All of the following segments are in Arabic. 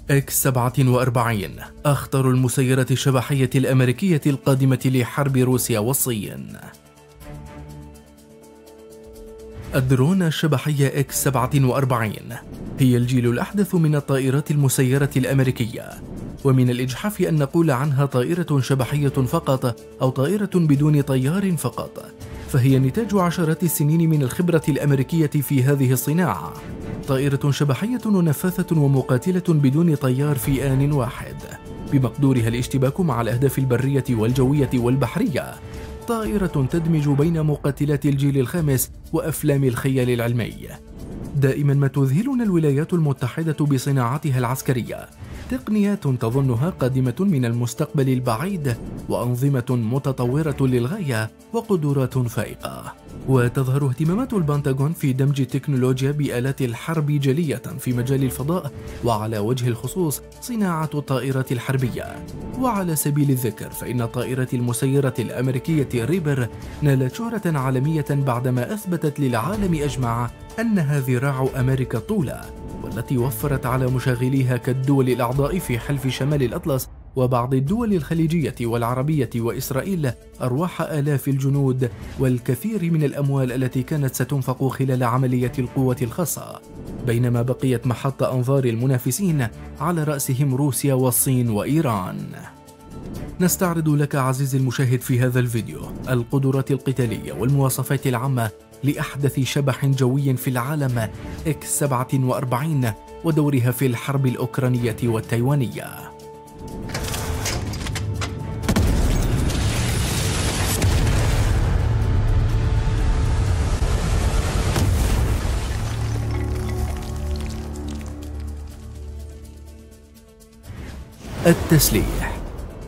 إكس 47 أخطر المسيرات الشبحية الأمريكية القادمة لحرب روسيا والصين. الدرون الشبحية إكس 47 هي الجيل الأحدث من الطائرات المسيرة الأمريكية، ومن الإجحاف أن نقول عنها طائرة شبحية فقط أو طائرة بدون طيار فقط، فهي نتاج عشرات السنين من الخبرة الأمريكية في هذه الصناعة. طائرة شبحية ونفاثة ومقاتلة بدون طيار في آن واحد، بمقدورها الاشتباك مع الأهداف البرية والجوية والبحرية. طائرة تدمج بين مقاتلات الجيل الخامس وأفلام الخيال العلمي. دائما ما تذهلنا الولايات المتحدة بصناعتها العسكرية، تقنيات تظنها قادمة من المستقبل البعيد، وأنظمة متطورة للغاية، وقدرات فائقة. وتظهر اهتمامات البنتاغون في دمج التكنولوجيا بآلات الحرب جلية في مجال الفضاء، وعلى وجه الخصوص صناعة الطائرات الحربية. وعلى سبيل الذكر فإن طائرة المسيرة الأمريكية ريبر نالت شهرة عالمية بعدما أثبتت للعالم أجمع أنها ذراع أمريكا الطولى، والتي وفرت على مشاغليها كالدول الأعضاء في حلف شمال الأطلس وبعض الدول الخليجية والعربية وإسرائيل أرواح آلاف الجنود والكثير من الأموال التي كانت ستنفق خلال عملية القوة الخاصة، بينما بقيت محط أنظار المنافسين على رأسهم روسيا والصين وإيران. نستعرض لك عزيزي المشاهد في هذا الفيديو القدرات القتالية والمواصفات العامة لأحدث شبح جوي في العالم إكس 47 ودورها في الحرب الأوكرانية والتايوانية. التسليح.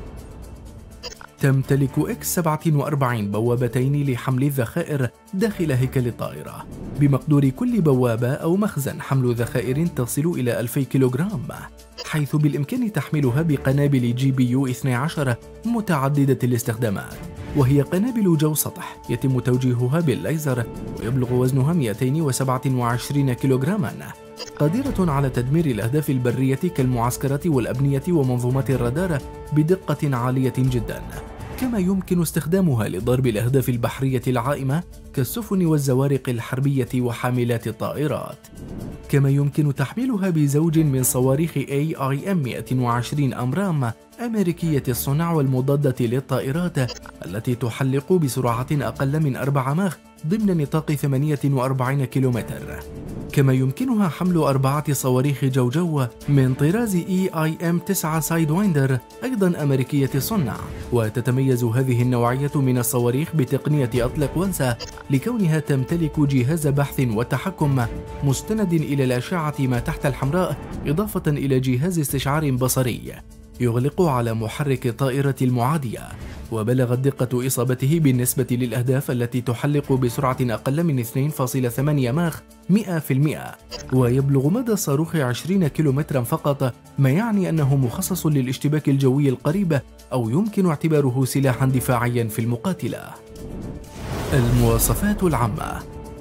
تمتلك إكس 47 بوابتين لحمل الذخائر داخل هيكل الطائرة، بمقدور كل بوابة أو مخزن حمل ذخائر تصل إلى 2000 كيلوغرام، حيث بالإمكان تحملها بقنابل GPU 12 متعددة الاستخدامات، وهي قنابل جو سطح يتم توجيهها بالليزر، ويبلغ وزنها 227 كيلوغراما، قادرة على تدمير الأهداف البرية كالمعسكرات والأبنية ومنظومات الرادار بدقة عالية جدا. كما يمكن استخدامها لضرب الأهداف البحرية العائمة كالسفن والزوارق الحربية وحاملات الطائرات. كما يمكن تحميلها بزوج من صواريخ AIM 120 أمرام أمريكية الصنع والمضادة للطائرات، التي تحلق بسرعة أقل من 4 ماخ ضمن نطاق 48 كيلومتر. كما يمكنها حمل 4 صواريخ جو من طراز EIM 9 سايد وايندر أيضا أمريكية الصنع، وتتميز هذه النوعية من الصواريخ بتقنية أطلق وانسى، لكونها تمتلك جهاز بحث وتحكم مستند إلى الأشعة ما تحت الحمراء، إضافة إلى جهاز استشعار بصري يغلق على محرك الطائرة المعادية. وبلغت دقة إصابته بالنسبة للأهداف التي تحلق بسرعة أقل من 2.8 ماخ 100%، ويبلغ مدى الصاروخ 20 كيلومترا فقط، ما يعني أنه مخصص للاشتباك الجوي القريب، أو يمكن اعتباره سلاحا دفاعيا في المقاتلة. المواصفات العامة.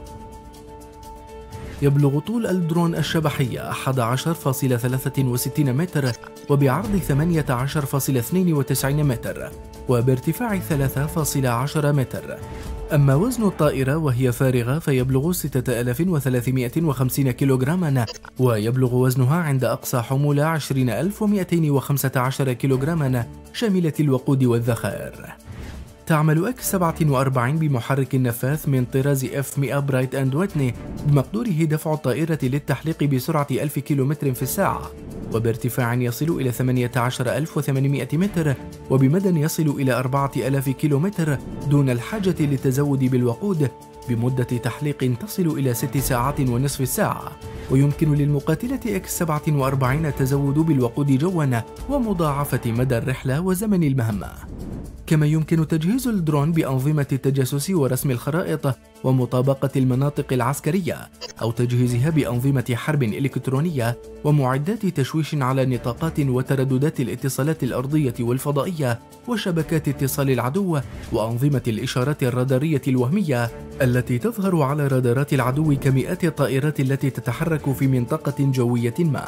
يبلغ طول الدرون الشبحية 11.63 متر، وبعرض 18.92 متر، وبارتفاع 3.10 متر. أما وزن الطائرة وهي فارغة فيبلغ 6350 كيلوغراما، ويبلغ وزنها عند أقصى حمولة 20215 كيلوغراما شاملة الوقود والذخائر. تعمل إكس 47 بمحرك النفاث من طراز F100 برايت أند ويتني، بمقدوره دفع الطائرة للتحليق بسرعة 1000 كيلومتر في الساعة، وبارتفاع يصل إلى 18800 متر، وبمدى يصل إلى 4000 كيلومتر، دون الحاجة للتزود بالوقود، بمدة تحليق تصل إلى 6 ساعات ونصف الساعة. ويمكن للمقاتلة إكس 47 التزود بالوقود جوا، ومضاعفة مدى الرحلة وزمن المهمة. كما يمكن تجهيز الدرون بأنظمة التجسس ورسم الخرائط ومطابقة المناطق العسكرية، أو تجهيزها بأنظمة حرب إلكترونية ومعدات تشويش على نطاقات وترددات الاتصالات الأرضية والفضائية وشبكات اتصال العدو، وأنظمة الإشارات الرادارية الوهمية التي تظهر على رادارات العدو كمئات الطائرات التي تتحرك في منطقة جوية ما.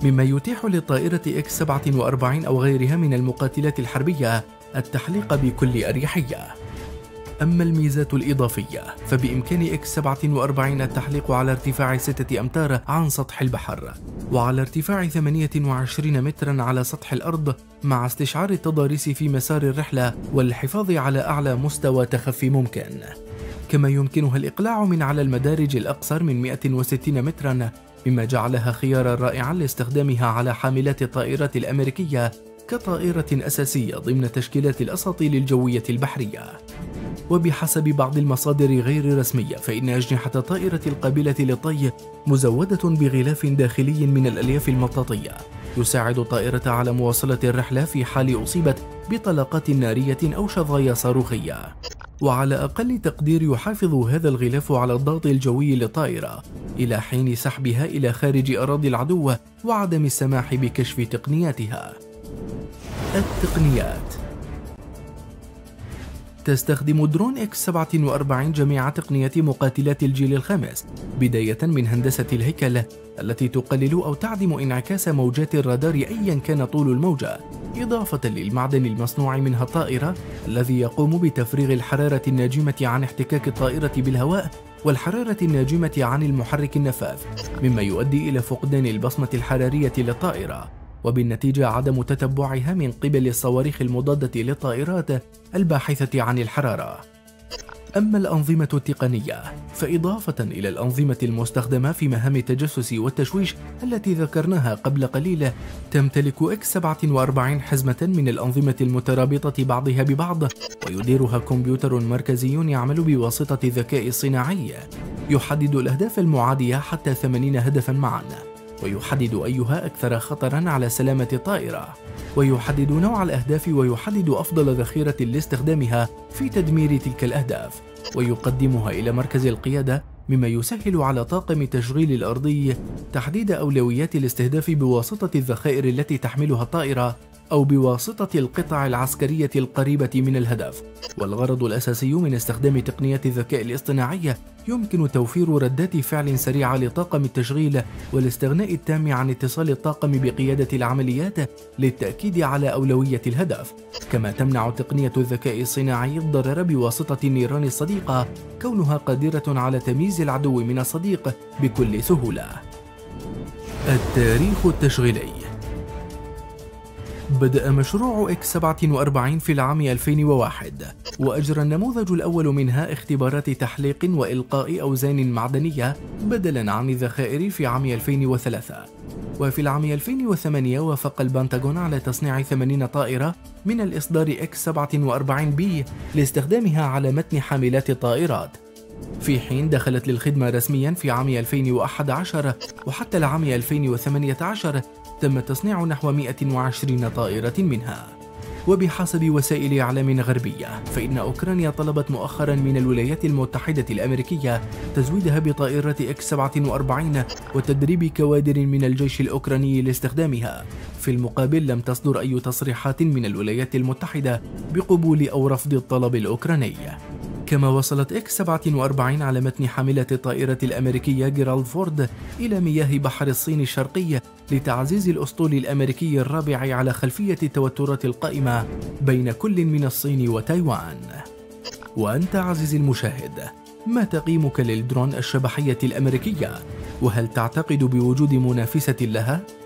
مما يتيح للطائرة X-47 أو غيرها من المقاتلات الحربية التحليق بكل أريحية. أما الميزات الإضافية فبإمكان X-47 التحليق على ارتفاع 6 أمتار عن سطح البحر، وعلى ارتفاع 28 مترا على سطح الأرض، مع استشعار التضاريس في مسار الرحلة والحفاظ على أعلى مستوى تخفي ممكن. كما يمكنها الإقلاع من على المدارج الأقصر من 160 مترا، مما جعلها خيارا رائعا لاستخدامها على حاملات الطائرات الأمريكية كطائرة أساسية ضمن تشكيلات الأساطيل الجوية البحرية. وبحسب بعض المصادر غير الرسمية فإن أجنحة الطائرة القابلة للطي مزودة بغلاف داخلي من الألياف المطاطية يساعد الطائرة على مواصلة الرحلة في حال أصيبت بطلقات نارية أو شظايا صاروخية. وعلى أقل تقدير يحافظ هذا الغلاف على الضغط الجوي للطائرة إلى حين سحبها إلى خارج أراضي العدو وعدم السماح بكشف تقنياتها. التقنيات: تستخدم درون X-47 جميع تقنيات مقاتلات الجيل الخامس، بداية من هندسة الهيكل التي تقلل أو تعدم انعكاس موجات الرادار أيا كان طول الموجة، إضافة للمعدن المصنوع منها الطائرة الذي يقوم بتفريغ الحرارة الناجمة عن احتكاك الطائرة بالهواء والحرارة الناجمة عن المحرك النفاث، مما يؤدي إلى فقدان البصمة الحرارية للطائرة، وبالنتيجة عدم تتبعها من قبل الصواريخ المضادة للطائرات الباحثة عن الحرارة. أما الأنظمة التقنية فإضافة إلى الأنظمة المستخدمة في مهام التجسس والتشويش التي ذكرناها قبل قليل، تمتلك X-47 حزمة من الأنظمة المترابطة بعضها ببعض، ويديرها كمبيوتر مركزي يعمل بواسطة الذكاء الصناعي يحدد الأهداف المعادية حتى 80 هدفا معا، ويحدد أيها أكثر خطرا على سلامة الطائرة، ويحدد نوع الأهداف، ويحدد أفضل ذخيرة لاستخدامها في تدمير تلك الأهداف، ويقدمها إلى مركز القيادة، مما يسهل على طاقم التشغيل الأرضي تحديد أولويات الاستهداف بواسطة الذخائر التي تحملها الطائرة أو بواسطة القطع العسكرية القريبة من الهدف. والغرض الأساسي من استخدام تقنيات الذكاء الاصطناعي يمكن توفير ردات فعل سريعة لطاقم التشغيل والاستغناء التام عن اتصال الطاقم بقيادة العمليات للتأكيد على أولوية الهدف. كما تمنع تقنية الذكاء الصناعي الضرر بواسطة النيران الصديقة، كونها قادرة على تمييز العدو من الصديق بكل سهولة. التاريخ التشغيلي: بدأ مشروع X-47 في العام 2001، وأجرى النموذج الأول منها اختبارات تحليق وإلقاء أوزان معدنية بدلاً عن الذخائر في عام 2003. وفي العام 2008 وافق البنتاغون على تصنيع 80 طائرة من الإصدار X-47B لاستخدامها على متن حاملات الطائرات، في حين دخلت للخدمة رسمياً في عام 2011، وحتى العام 2018 تم تصنيع نحو 120 طائرة منها. وبحسب وسائل إعلام غربية فإن أوكرانيا طلبت مؤخرا من الولايات المتحدة الأمريكية تزويدها بطائرة X-47 وتدريب كوادر من الجيش الأوكراني لاستخدامها. في المقابل لم تصدر أي تصريحات من الولايات المتحدة بقبول أو رفض الطلب الأوكراني. كما وصلت X-47 على متن حاملة الطائرة الأمريكية جيرالد فورد إلى مياه بحر الصين الشرقي لتعزيز الأسطول الأمريكي الرابع على خلفية التوترات القائمة بين كل من الصين وتايوان. وأنت عزيزي المشاهد، ما تقييمك للدرون الشبحية الأمريكية؟ وهل تعتقد بوجود منافسة لها؟